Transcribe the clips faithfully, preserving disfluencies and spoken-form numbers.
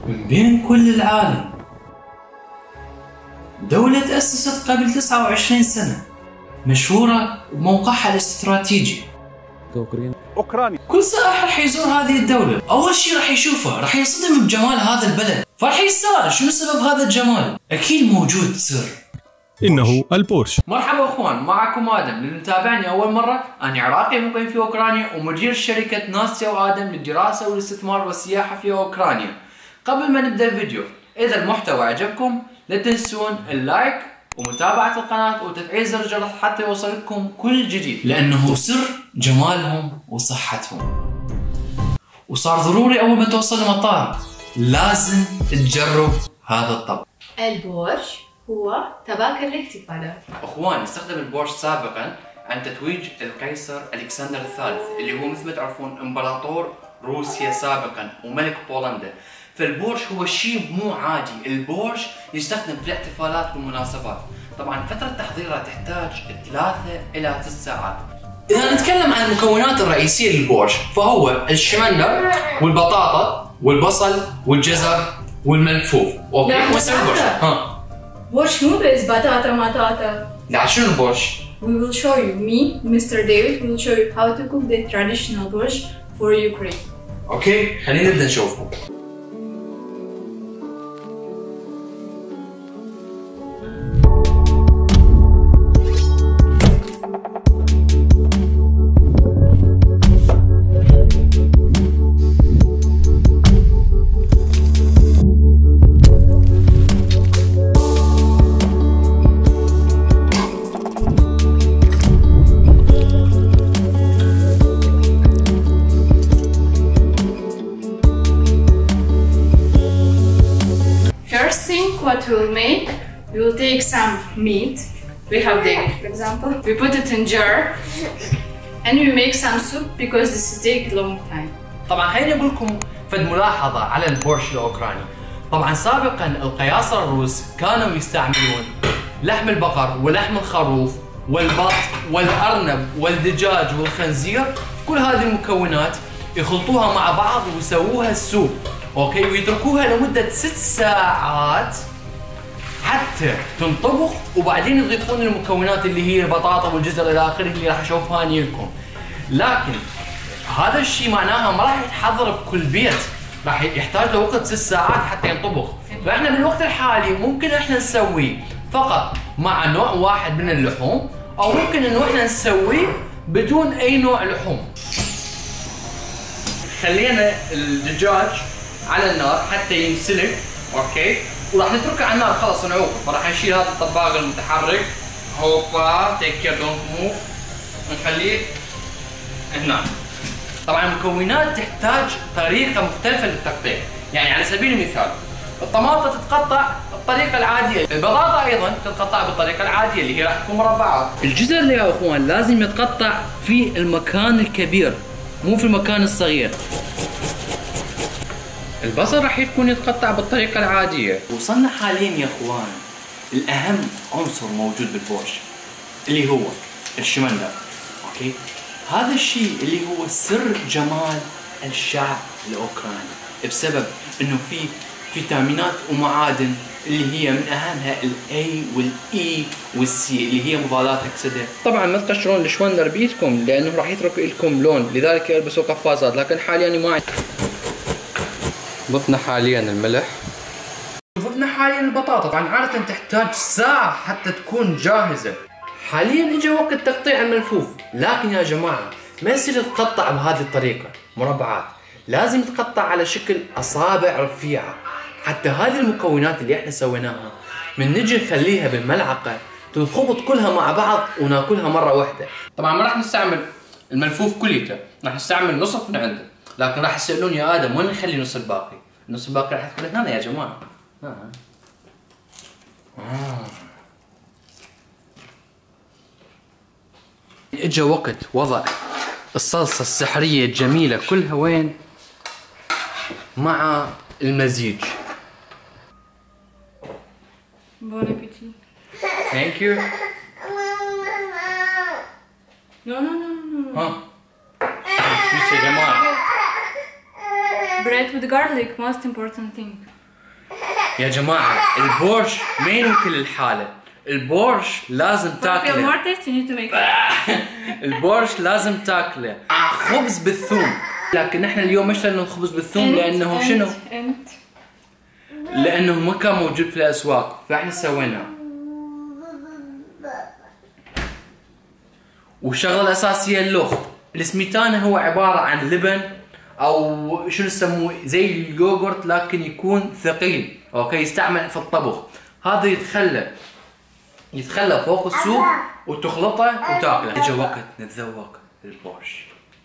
من بين كل العالم. دولة تأسست قبل تسعة وعشرين سنة، مشهورة بموقعها الاستراتيجي. أوكرانيا. كل سائح راح يزور هذه الدولة، أول شيء راح يشوفه راح يصدم بجمال هذا البلد، فراح يسأل شنو سبب هذا الجمال؟ أكيد موجود سر. إنه البورش. مرحبا أخوان، معكم آدم. للي متابعني أول مرة، أنا عراقي مقيم في أوكرانيا ومدير شركة ناستيا وآدم للدراسة والاستثمار والسياحة في أوكرانيا. قبل ما نبدأ الفيديو، إذا المحتوى عجبكم لا تنسون اللايك ومتابعة القناة وتفعيل زر الجرس حتى يوصلكم كل جديد، لأنه سر جمالهم وصحتهم. وصار ضروري أول ما توصل المطار لازم تجرب هذا الطبق. البورش هو طبق الاحتفال. أخوان، استخدم البورش سابقا عن تتويج القيصر ألكسندر الثالث اللي هو مثل ما تعرفون إمبراطور روسيا سابقا وملك بولندا. فالبورش هو شيء مو عادي، البورش يستخدم في الاحتفالات والمناسبات. طبعا فترة تحضيره تحتاج ثلاثة إلى ست ساعات. إذا نتكلم عن المكونات الرئيسية للبورش فهو الشمندر والبطاطا والبصل والجزر والملفوف. اوكي، وش البورش؟ ها بورش مو بس بطاطا مطاطا. لا، شنو البورش؟ We will show you. Me, Mister David, will show you how to cook the traditional borscht for Ukraine. اوكي، خلينا نبدأ نشوفه. What we'll make, we will take some meat. We have David, for example. We put it in jar and we make some soup because this will take a long time. طبعا خليني اقول لكم فد ملاحظة على البورش الأوكراني. طبعا سابقا القياصرة الروس كانوا يستعملون لحم البقر ولحم الخروف والبط والأرنب والدجاج والخنزير، كل هذه المكونات يخلطوها مع بعض ويسووها السوب، اوكي، ويتركوها لمدة ست ساعات حتى تنطبخ، وبعدين يضيفون المكونات اللي هي البطاطا والجزر الى اخره اللي راح اشوفها اني لكم. لكن هذا الشيء معناها ما راح يتحضر بكل بيت، راح يحتاج له وقت ست ساعات حتى ينطبخ. فاحنا بالوقت الحالي ممكن احنا نسويه فقط مع نوع واحد من اللحوم، او ممكن انه احنا نسويه بدون اي نوع لحوم. خلينا الدجاج على النار حتى ينسلق، اوكي، وراح نتركه على النار خلص نعوقه. فراح نشيل هذا الطباق المتحرك، هوبا تيك كير دونت موف، ونخليه هنا. طبعا المكونات تحتاج طريقه مختلفه للتقطيع، يعني على سبيل المثال الطماطم تتقطع بالطريقه العاديه، البطاطا ايضا تتقطع بالطريقه العاديه اللي هي راح تكون مربعات. الجزر يا اخوان لازم يتقطع في المكان الكبير مو في المكان الصغير. البصل راح يكون يتقطع بالطريقة العادية. وصلنا حاليا يا اخوان الأهم عنصر موجود بالبورش اللي هو الشمندر، اوكي؟ هذا الشيء اللي هو سر جمال الشعب الأوكراني، بسبب انه فيه فيتامينات ومعادن اللي هي من اهمها الاي والاي والسي اللي هي مضادات اكسده. طبعا ما تقشرون الشمندر بايدكم لانه راح يترك لكم لون، لذلك البسوا قفازات، لكن حاليا ما ضفنا حاليا الملح، ضفنا حاليا البطاطا. طبعا عادة تحتاج ساعة حتى تكون جاهزة. حاليا اجى وقت تقطيع الملفوف، لكن يا جماعة ما يصير تقطع بهذه الطريقة مربعات، لازم تقطع على شكل أصابع رفيعة، حتى هذه المكونات اللي احنا سويناها من نجي نخليها بالملعقة تنخبط كلها مع بعض وناكلها مرة واحدة. طبعا ما راح نستعمل الملفوف كليته، راح نستعمل نصف من عنده، لكن راح يسألون يا آدم وين نخلي النص الباقي؟ النص الباقي راح يدخل هنا يا جماعة. آه. آه. اجى وقت وضع الصلصة السحرية الجميلة كلها وين؟ مع المزيج. Bon appétit. Thank you. No, no, no, no, no. ها. مش يا جماعة. Bread with garlic, most important thing. يا جماعة البورش ما ينوكل الحالة، البورش لازم تاكله. more taste, you need to make it. البورش لازم تاكله خبز بالثوم، لكن احنا اليوم مش لانه خبز بالثوم لانه شنو؟ انت لانه ما كان موجود في الاسواق، فاحنا سويناه. والشغله الاساسيه اللخ. السميتانا هو عباره عن لبن او شنو يسموه زي اليوغورت لكن يكون ثقيل، اوكي، يستعمل في الطبخ. هذا يتخلى يتخلى فوق السوب وتخلطه وتاكله. اجى وقت نتذوق البورش.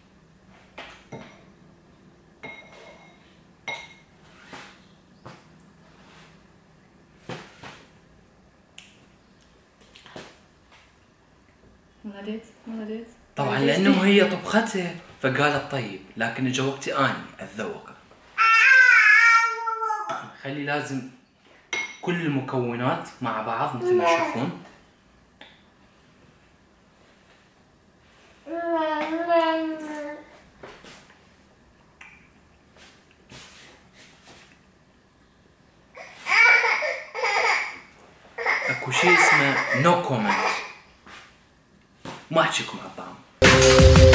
ملديت ملديت طبعا لانه هي طبختها فقالت طيب، لكن اجى وقتي اني اتذوقه. خلي لازم كل المكونات مع بعض مثل ما تشوفون. اكو شيء اسمه نو كومنت، ما احكيكم على الطعم.